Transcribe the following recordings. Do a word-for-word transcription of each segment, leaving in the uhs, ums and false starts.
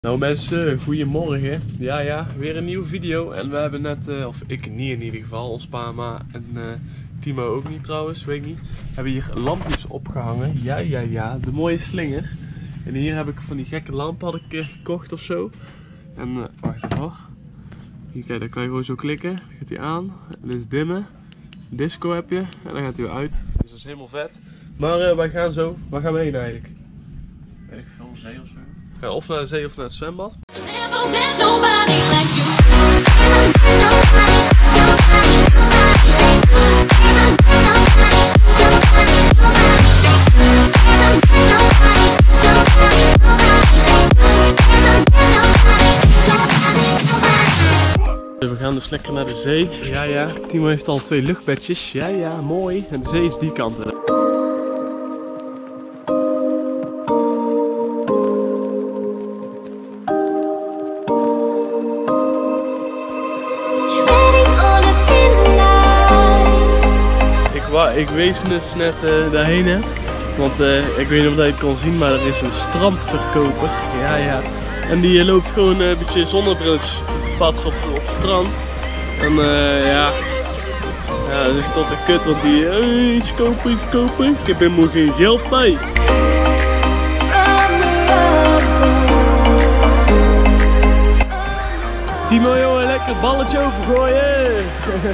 Nou mensen, goedemorgen. Ja ja, weer een nieuwe video. En we hebben net, uh, of ik niet in ieder geval, ons pa, ma en uh, Timo ook niet trouwens, weet ik niet. Hebben hier lampjes opgehangen. Ja ja ja, de mooie slinger. En hier heb ik van die gekke lampen, had ik een keer gekocht of zo. En uh, wacht even. Hier kijk, dan kan je gewoon zo klikken. Dan gaat hij aan. En dit is dimmen. Disco heb je. En dan gaat hij weer uit. Dus dat is helemaal vet. Maar uh, wij gaan zo, waar gaan we heen eigenlijk? Weet ik veel, zee of zo? Ja, of naar de zee of naar het zwembad. We gaan dus lekker naar de zee. Ja ja, Timo heeft al twee luchtbedjes. Ja ja, mooi. En de zee is die kant. Ik wees dus net uh, daarheen, hè? Want uh, ik weet niet of je het kon zien, maar er is een strandverkoper. Ja, ja. En die uh, loopt gewoon uh, een beetje zonnebrilletjes te patsen op, op het strand. En uh, ja, ja, dat is tot de kut, want die uh, iets kopen, iets kopen. Ik heb helemaal geen geld bij. Timo, jongen, lekker balletje overgooien.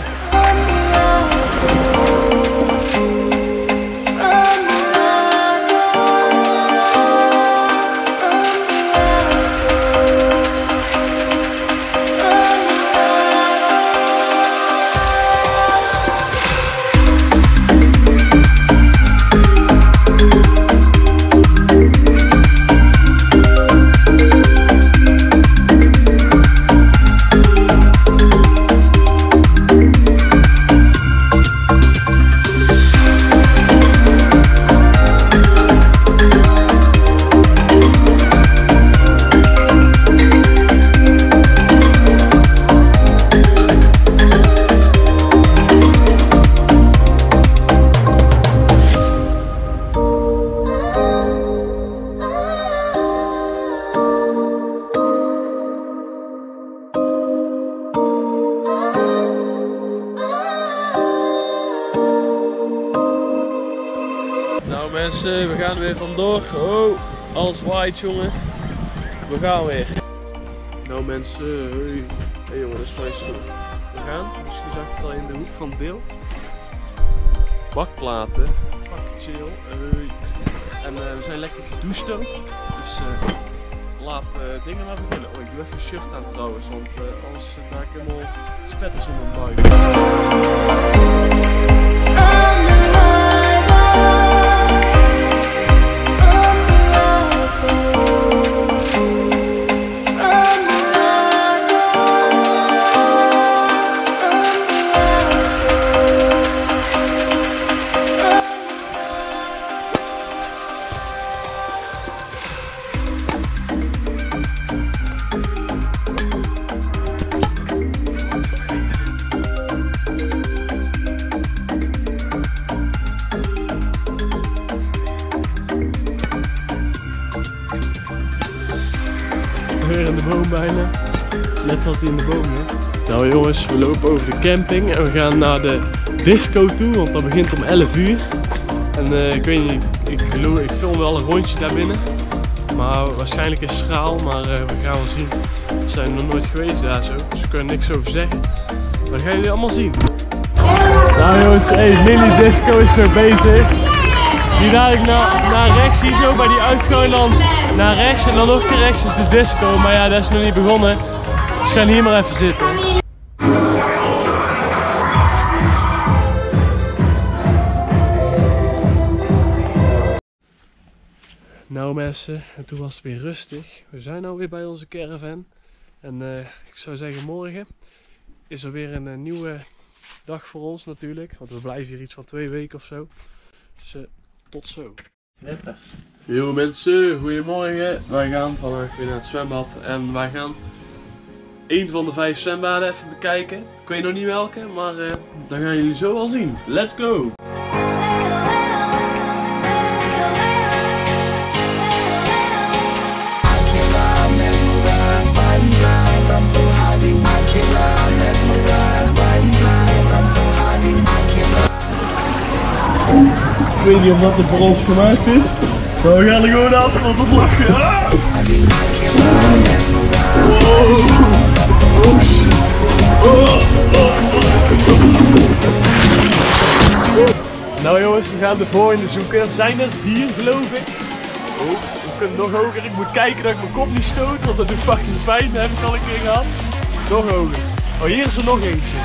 Nou mensen, we gaan weer vandoor. Oh, alles waait jongen. We gaan weer. Nou mensen, hey, hey jongen, dat is mijn stoel. We gaan, misschien zag je het al in de hoek van het beeld. Bakplaten, fucking chill. Hey. En uh, we zijn lekker gedoucht ook. Dus uh, laat uh, dingen maar beginnen. Oh, ik doe even een shirt aan trouwens, want uh, anders maak ik helemaal spetters in mijn buik. Weer in de boom bijna. Net zat hij in de boom, hè. Nou jongens, we lopen over de camping en we gaan naar de disco toe, want dat begint om elf uur. En uh, ik weet niet, ik, geloof, ik film wel een rondje daar binnen. Maar waarschijnlijk is het schaal, maar uh, we gaan wel zien. We zijn nog nooit geweest daar zo, dus we kunnen niks over zeggen. Maar dat gaan jullie allemaal zien. Nou jongens, hey, mini disco is nog bezig. Die dadelijk naar, naar rechts, hier zo bij die uitgang en dan naar rechts en dan nog een keer rechts is de disco. Maar ja, dat is nog niet begonnen. Dus we gaan hier maar even zitten. Nou mensen, en toen was het weer rustig. We zijn nou weer bij onze caravan. En uh, ik zou zeggen, morgen is er weer een uh, nieuwe dag voor ons natuurlijk. Want we blijven hier iets van twee weken of zo. Dus uh, tot zo. Yo mensen, goedemorgen. Wij gaan vandaag weer naar het zwembad. En wij gaan een van de vijf zwembaden even bekijken. Ik weet nog niet welke, maar uh, dat gaan jullie zo wel zien. Let's go! I weet niet of dat er voor ons gemaakt is. Maar we gaan er gewoon af, want dat is lachen. Ah! Oh. Oh shit. Oh. Oh. Nou jongens, we gaan de volgende zoeken. Er zijn er vier geloof ik. Oh, we kunnen nog hoger. Ik moet kijken dat ik mijn kop niet stoot, want dat doet fucking pijn. Dat heb ik al een keer gehad. Nog hoger. Oh, hier is er nog eentje.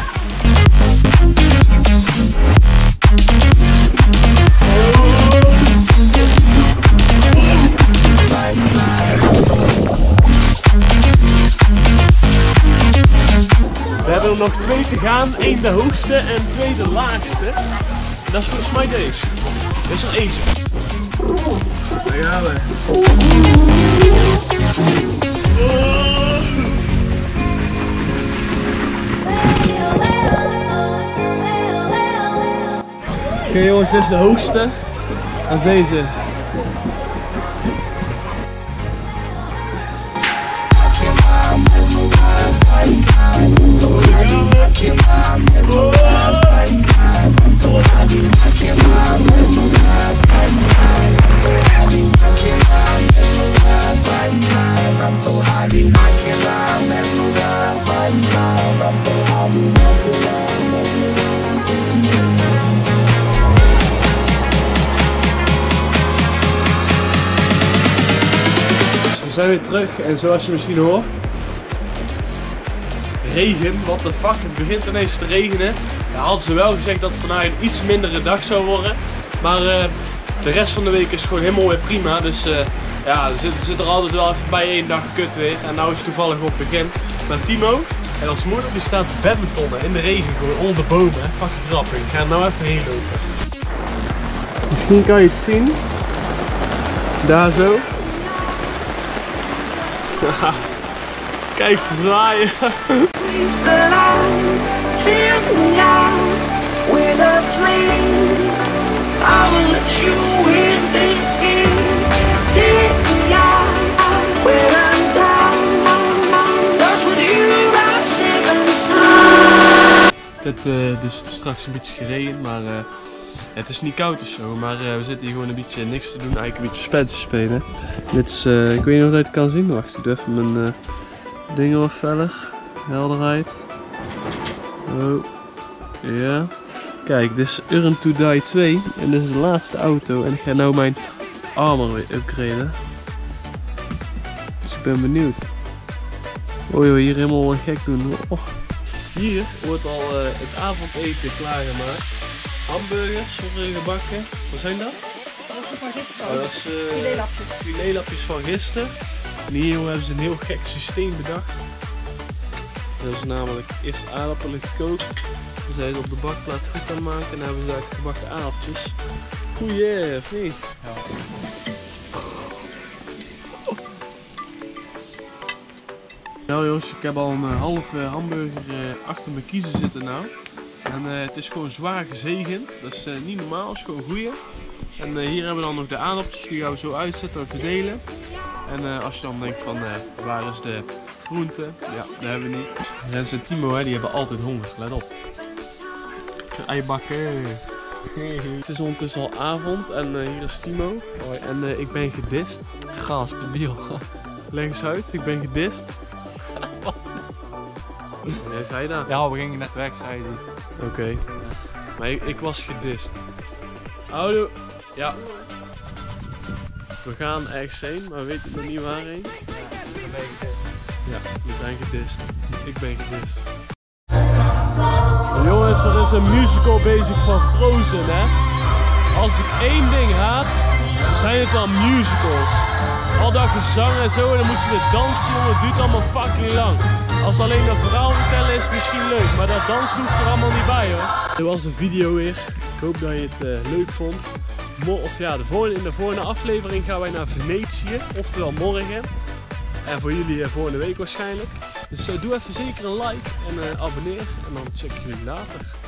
We hebben er nog twee te gaan. Eén de hoogste en twee de laagste. En dat is volgens mij deze. Dit is er eentje. Daar gaan we. Oké okay, jongens, dit is de hoogste. Dat is deze. We zijn weer terug en zoals je misschien hoort, regen, what the fuck, het begint ineens te regenen. Ja, hadden ze wel gezegd dat het vandaag een iets mindere dag zou worden, maar uh, de rest van de week is gewoon helemaal weer prima. Dus uh, ja, er zit, zit er altijd wel even bij één dag kut weer en nou is het toevallig op het begin. Maar Timo en ons moeder die staat badmintonnen in de regen gewoon onder de bomen, hè? Fucking grappig. Ik ga er nou even heen lopen. Misschien kan je het zien, daar zo. Kijk, ze zwaaien. Het heeft uh, dus straks een beetje geregend, maar uh, het is niet koud of zo. Maar uh, we zitten hier gewoon een beetje niks te doen, eigenlijk een beetje spelletjes spelen. Dit is, uh, ik weet niet of je het kan zien. Wacht, ik doe even mijn uh, dingen wat feller. Helderheid. Oh, ja. Kijk, dit is Earn to Die twee en dit is de laatste auto. En ik ga nou mijn armor weer upgraden. Dus ik ben benieuwd. Oh joh, hier helemaal gek doen. Oh. Hier wordt al uh, het avondeten klaargemaakt. Hamburgers worden gebakken. Wat zijn dat? Dat is van gisteren. Oh, dat is uh, filetlapjes. filetlapjes van gisteren. En hier jongen, hebben ze een heel gek systeem bedacht. Dat is namelijk eerst aardappelen gekookt. Dan zijn ze op de bakplaat goed aan het maken en dan hebben ze eigenlijk gebakken aardappeltjes. Goeie, of niet? Ja. Nou jongens, ik heb al een uh, halve hamburger uh, achter mijn kiezen zitten nou. En uh, het is gewoon zwaar gezegend. Dat is uh, niet normaal, het is gewoon goeie. En uh, hier hebben we dan nog de aardappeltjes, die gaan we zo uitzetten en verdelen. En uh, als je dan denkt van uh, waar is de groente? Ja, dat hebben we niet. Rens en Timo hè, die hebben altijd honger, let op. Eibakken. Het is ondertussen al avond en uh, hier is Timo. Hoi. En uh, ik ben gedist. Gas, debiel. Leg eens uit, ik ben gedist. Nee, zei je dat? Ja, we gingen net weg, zei hij. Oké. Okay. Maar ik, ik was gedist. Houdoe. Ja. We gaan ergens heen, maar we weten nog niet waarheen. Ja, we zijn gedist. Ik ben gedist. Jongens, er is een musical bezig van Frozen, hè. Als ik één ding haat, dan zijn het dan musicals. Al dat gezang en zo, en dan moesten we dansen, jongen, het duurt allemaal fucking lang. Als alleen dat verhaal vertellen is misschien leuk, maar dat dansen hoeft er allemaal niet bij hoor. Dit was een video weer. Ik hoop dat je het uh, leuk vond. Mo of ja, de volgende, in de volgende aflevering gaan wij naar Venetië, oftewel morgen. En voor jullie uh, volgende week waarschijnlijk. Dus uh, doe even zeker een like en uh, abonneer en dan check ik jullie later.